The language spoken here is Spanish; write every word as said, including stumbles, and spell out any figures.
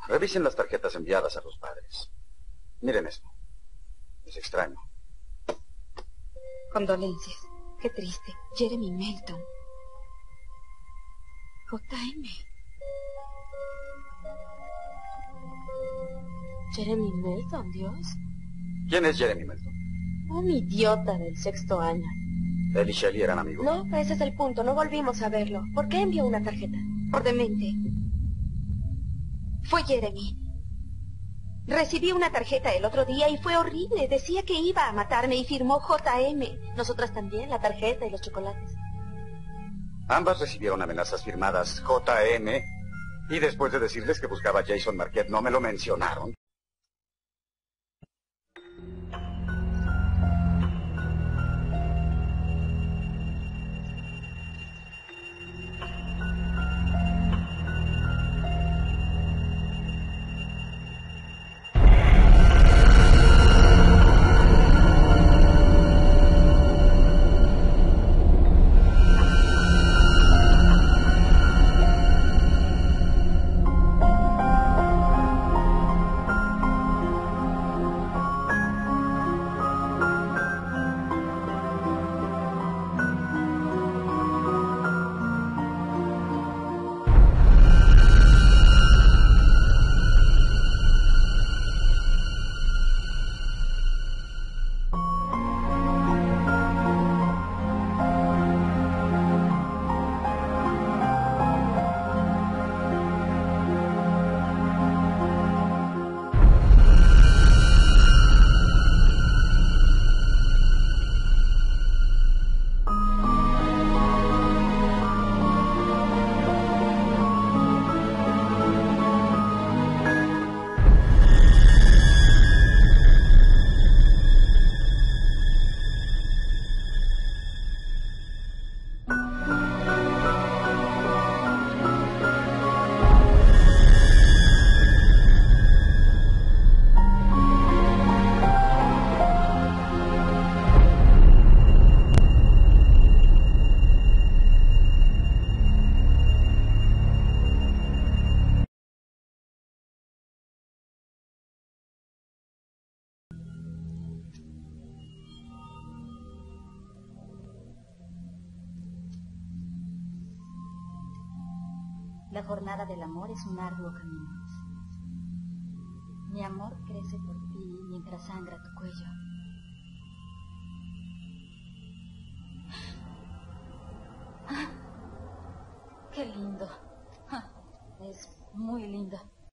Revisen las tarjetas enviadas a los padres. Miren esto. Es extraño. Condolencias. Qué triste. Jeremy Melton. J M. Jeremy Melton, Dios. ¿Quién es Jeremy Melton? Un idiota del sexto año. ¿Él y Shelley eran amigos? No, ese es el punto. No volvimos a verlo. ¿Por qué envió una tarjeta? Por demente. Fue Jeremy. Recibí una tarjeta el otro día y fue horrible. Decía que iba a matarme y firmó J M. Nosotras también, la tarjeta y los chocolates. Ambas recibieron amenazas firmadas J M y después de decirles que buscaba a Jason Marquette, ¿no me lo mencionaron? La jornada del amor es un arduo camino. Mi amor crece por ti mientras sangra tu cuello. ¡Qué lindo! Es muy lindo.